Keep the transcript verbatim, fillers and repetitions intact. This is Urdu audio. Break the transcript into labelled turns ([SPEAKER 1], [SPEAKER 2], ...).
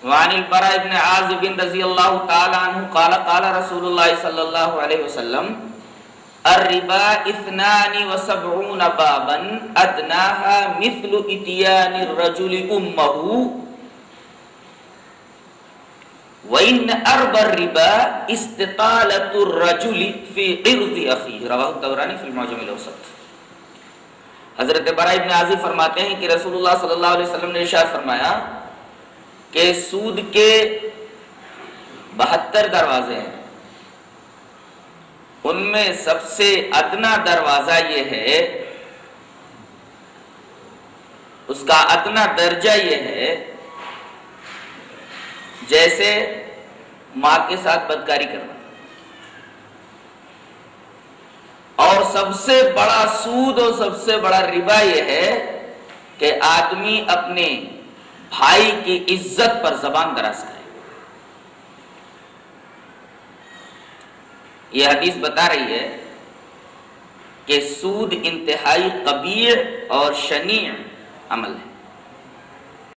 [SPEAKER 1] وعن البراء بن عازب رضی اللہ تعالی عنہ قال قال رسول اللہ صلی اللہ علیہ وسلم الربا اثنان وسبعون بابا ادناها مثل اتيان الرجل امه وان اربى الربا استطالة الرجل في عرض اخيه رواه الطبراني في المعجم الاوسط۔ حضرت براء ابن عازب فرماتے ہیں کہ رسول اللہ صلی اللہ علیہ وسلم نے ارشاد فرمایا کہ سود کے بہتر دروازے ہیں، ان میں سب سے ادنا دروازہ یہ ہے، اس کا ادنا درجہ یہ ہے جیسے ماں کے ساتھ بدکاری کرنا، اور سب سے بڑا سود اور سب سے بڑا ربا یہ ہے کہ آدمی اپنے بھائی کی عزت پر زبان دراز کرے۔ یہ حدیث بتا رہی ہے کہ سود انتہائی قبیح اور شنیع عمل ہے۔